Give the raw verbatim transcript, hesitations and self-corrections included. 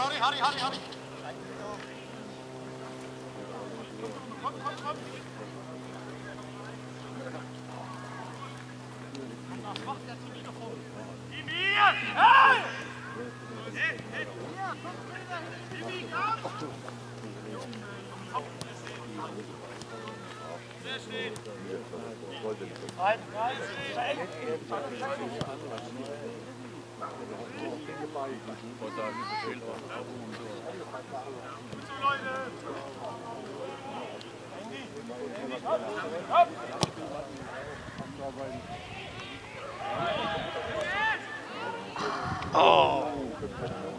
Harry, Harry, Harry, Harry. Komm, komm, komm. Was macht der Timmy da vorne? Timmy! Hey! Hey, hey, hier, komm wieder hin. Timmy, komm! Sehr schön. Rein, rein, rein. Leute! Oh!